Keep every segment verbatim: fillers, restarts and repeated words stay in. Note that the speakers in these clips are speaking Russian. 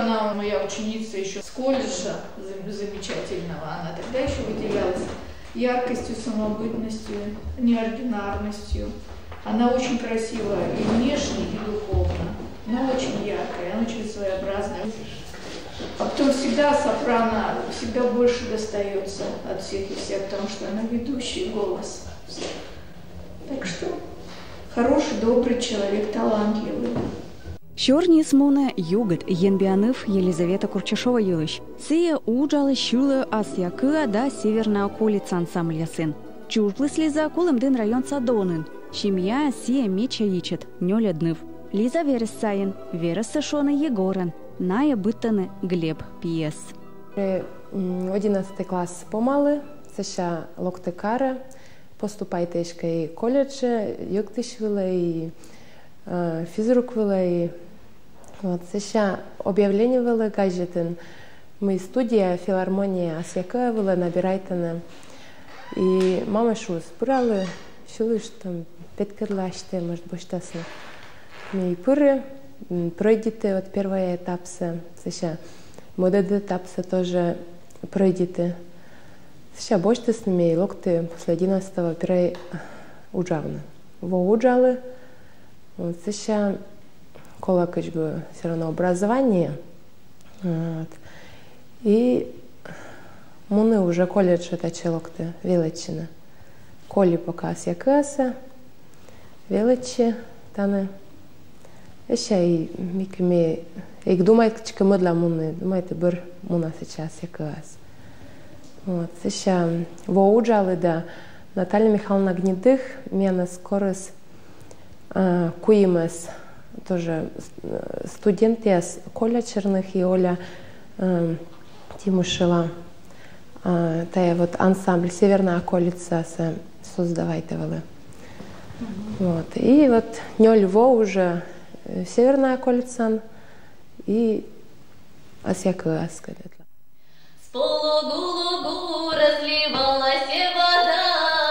она моя ученица еще с колледжа замечательного, она тогда еще выделялась яркостью, самобытностью, неординарностью. Она очень красивая и внешне, и духовно, но очень яркая, она очень своеобразная. А потом всегда сопрано, всегда больше достается от всех и всех, потому что она ведущий голос. Так что хороший, добрый человек, талантливый. Щорні смуне югет Енбианов Елизавета Курчашова юлыш. Сия уджалы шулы Асьякыа да северная околица ансамбля сын. Чужлы слеза кулымдын район Садонын. Семья сия меча ичет, нёля дныв. Лиза Верес Саин, Вера Сашона Егорен, Ная Быттаны Глеб Пьес. одиннадцатый класс помалы, сеща локтекара, поступайте и колледже, юктышвила и физруквила и вот сеща объявление вела гаджетен. Мы студия филармония Асьякыа вела набирайтана. И мама шу спуралы, шулыш там петкерлаште, может быть, что-то. Мы пыры пройдите от первого этапа, сеща модед этапа тоже пройдите. Сеща больше с ними локты после одиннадцатого первой уджавны. Во уджалы, вот сеща кола как бы все равно образование. Вот. И муны уже колледж это челокты величина. Коли пока Асьякыаса, величи таны. Еще и микме, и думает, что мы для муны, думаете, быр муна сейчас Асьякыас. Вот, еще во уджалы да Наталья Михайловна Гнедых, меня скорос куимес тоже студенты из колледжерных и Оля Тимушева. Тая вот ансамбль Северная околица создавайте вели. Вот. И вот нёль во уже Северная околица и Асьякыас. С полугу-лугу разливалась вода.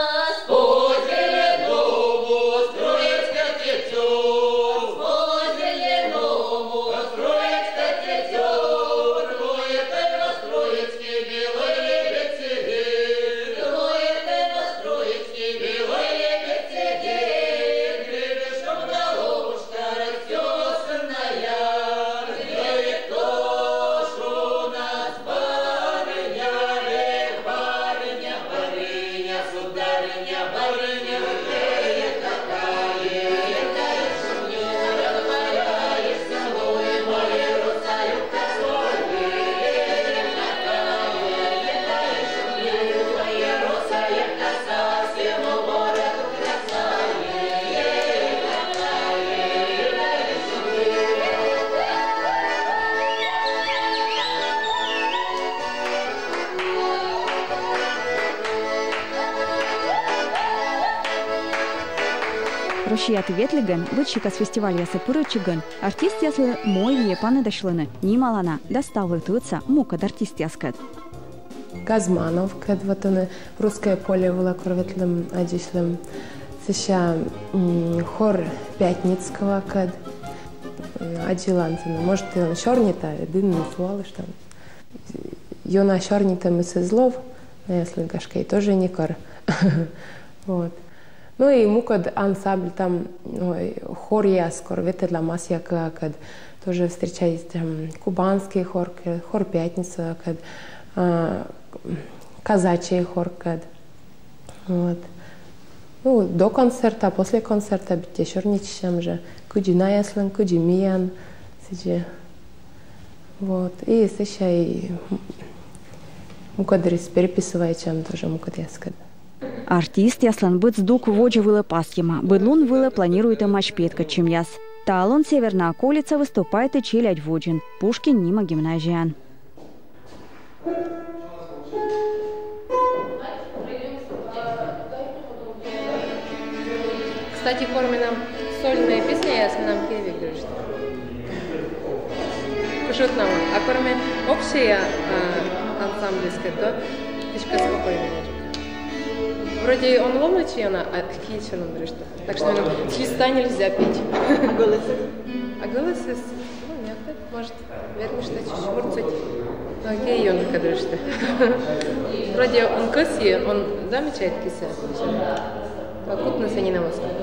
Рощият ветлиган, вычика с фестиваля сапуры чиган. Артист яслы мой епаны дошлыны. Нималана доставы туца мука артист яскат. Газманов, кад вот он русское поле было кроветлым одишлым. Сеща хор Пятницкого, кад аджиланцина. Может, он шорнита, один назвал, что Йона шорнита мы созлов, если гашкой тоже не кор. Вот. Ну и мукад ансамбль там ой, хор яскор, ветедла Асьякыа, кад тоже встречались там кубанский хор, хор Пятница, кад а, казачий хор, кад. Вот. Ну, до концерта, после концерта бите шорничем же, куди наяслен, куди миян, сиджи. Вот. И сеща и мукадрис переписываем тоже мукад яскад. Артист яслан быц дук воджа вылы пасьема. Быдлун вылы планирует матч петка чем яс. Талон Северная околица выступает и челядь воджин. Пушкин Нима гимназиян. Кстати, форме нам сольные песни, если нам Киеве говоришь. Пошут нам. А кроме общей ансамбльской, то фишка спокойная. Вроде он ломночий, она, а какие еще нам говоришь? Так что с листа нельзя пить. А голосы? А голосы? Ну, нет. может, верно, что чуть шмурцать. Окей, он кадрышты. Вроде он кыси, он замечает киса. Так вот на сцене на мосту.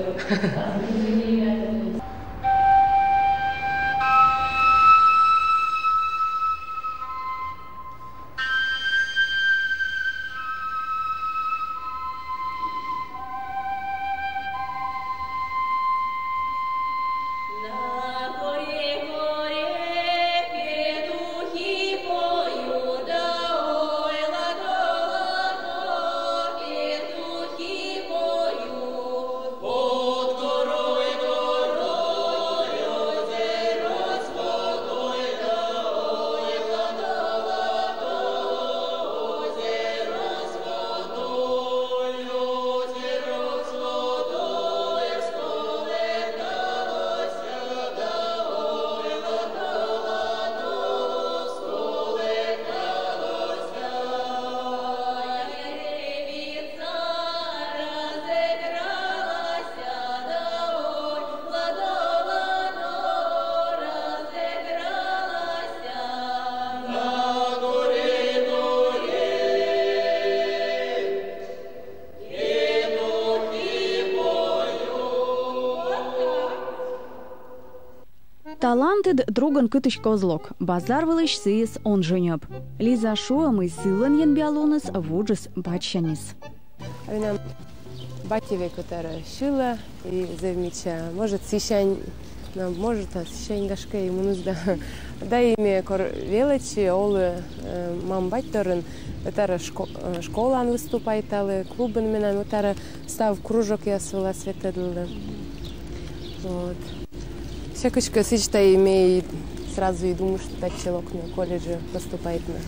Талантед друган кытыш козлок, базар вылыш сыйс он жөнөп. Лиза шуа мы сылын ен биалоныс вуджыс батшанис. Винам батеве котара шила и завмича. Может сишань, может сишань гашка и мунузда. Да име кор величи олы мам батторын отара школан выступает, алы клубын менен отара став кружок ясыла светедлы. Вот. Всякочка сичта имеет сразу и думаю, что так человек на колледже поступает на.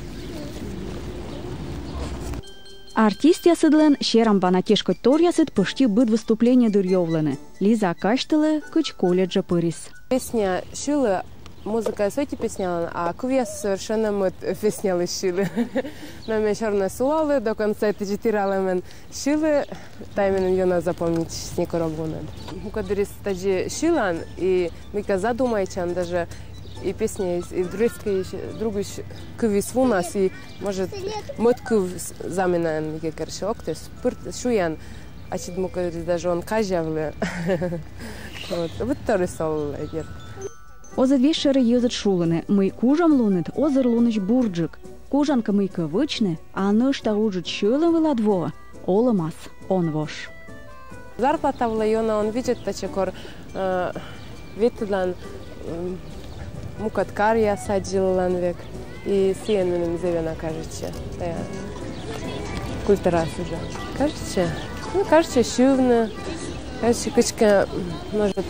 Артист ясыдлен шерам банатешко тор ясыт почти быт выступление дурьёвлены. Лиза каштылы кыч колледжа пырис. Песня шила, музыка сойти песня, а кувьяс совершенно мод песня шилы. Но мне черно слова до конца это читирала мен шилы, таймен ее надо запомнить с некорогуном. Когда стаджи шилан и мика задумайчан даже и песня и другие другие кувис у нас и может мод кув заменян мика короче октес пырт шуян, а чит мука даже он кажавле. Вот вот тоже сол идет. Оза две шеры езет шулыны, мы кужам лунет, озер луныч бурджик. Кужанка мыйка вычны, а наш таужит шылым виладво, олымас, он вош. Зарплата в районе, он видит, что ветлан мукаткар я садил век и сиенным зевена кажется, да культура уже. Кажется, ну кажется шумно, кажется кучка может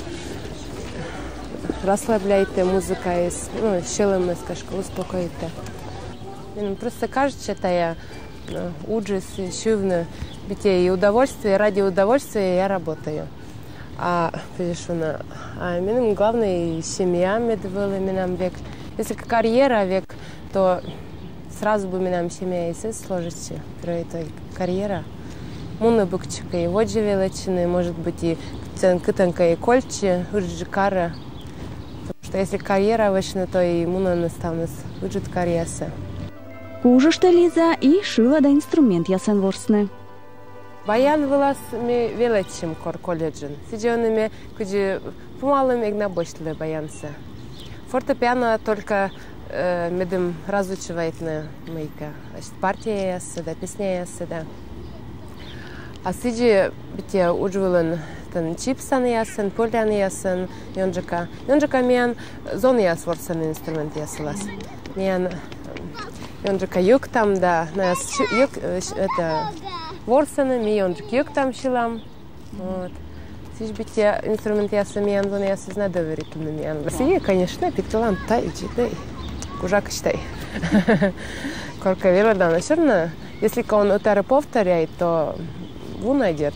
расслабляйте музыка из, ну шелом скажка успокоите. Просто кажется, что я ужас и шумно, битие и удовольствие, ради удовольствия я работаю. А перешуна, а миним главное семья медвела минам век. Если карьера век, то сразу бы минам семья и сын сложится. Про это карьера. Муна букчика и вот же величины, может быть и кытанка и кольче, урджикара. Потому что если карьера вычна, то и муна наставность уджит карьеса. Кужышта Лиза и шила да инструмент ясен ворсны. Баян вылаз ми величим кор колледжин. Сиденными, куди помалым игна бошле баянса. Фортепиано только э, медем разучивает на мейка. Значит, партия ясы, да, песня ясы, да. А сиди бите уджвилен тен чипсан ясен, полян ясен, йонджака. Йонджака миян зон яс ворсен инструмент ясылас. Миян йонджака юг там, да, на юг, это... Ворсаны, миллиончик юг там шилам. Вот. Сиж бите инструмент я сами янвон я созна доверить на меня. Россия, конечно, питалан тайчи, да. Кужак считай. Корка вера да, но все равно, если он утары повторяет, то ву найдет.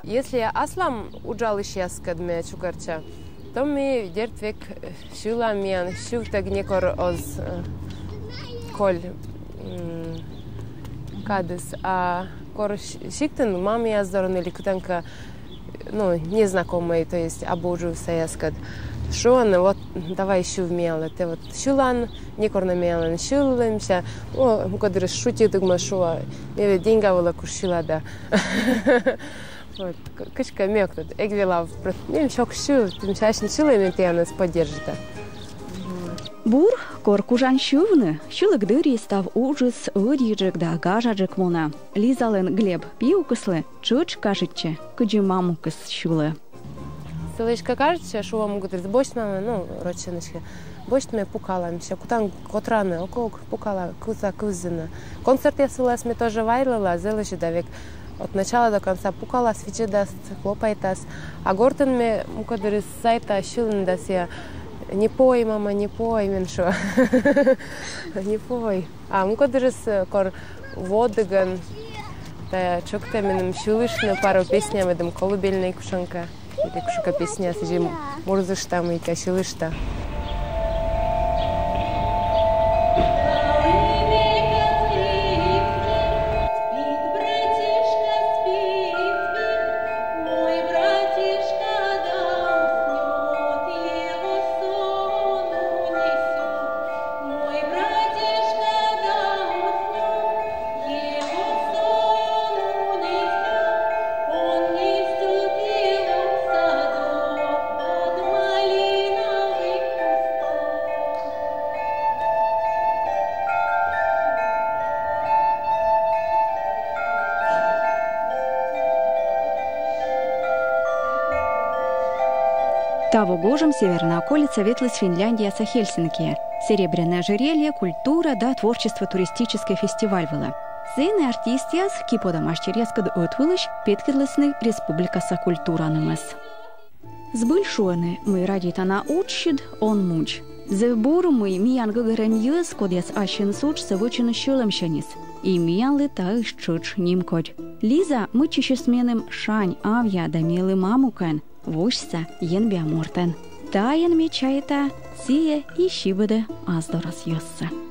если аслам уджалыш яскадме чукарча, то ми дертвек шула мен шуфтаг некор оз коль кадыс, а кор шиктен маме яздорон или кутанка, ну, незнакомый, то есть обожу саяскад. Шон, вот давай шув мелы, ты вот шулан, некор на мелан, шулымся, о, кодыр шутит игма шуа, мне деньга была кушила, да. Вот, кышка мек тут, эгвилав, не шок шув, тем чаще шулами ты нас поддержит. Бур, кор кужан шувны, шулык дыри став ужас, выдержек да гажаджек муна. Лизален Глеб пиукыслы, чуч кажется, куджи мамукыс шулы. Селишка кажется, что вам говорит, бочнами, ну, родственнички, бочнами пукалаемся, кутан котраны, около пукала, куза кузина. Концерт я свелась, мы тоже вайлила, зелыши давик. От начала до конца пукала, свечи даст, хлопайтас. А гортен мы, мукадыр, с сайта щулен даст я, не пой, мама, не пой, меньше. Не пой. А мукадыр с кор водыган, да чокта минем щулышны пару песнями, дым колыбельной кушанка. Или кушка песня, сижим мурзыш там и кашилыш та. Того гожем северная околица ветлась Финляндия со Хельсинки. Серебряное ожерелье, культура да творчество туристический фестиваль была. Сыны артистиас киподамашчерескад отвылыш петкидлысны республикаса культуранымыз. Сбыльшуаны мы радитана учшид он муч. Зевбор мы миян гыгырен юз кодес ащен суч савычын щулым щанис. И миян лыта ищуч нимкодь. Лиза мы чищесменым шань авья да милы мамукан. Вошса ен биамортен. Таен мечайта сие и шибыды аздорас йосса.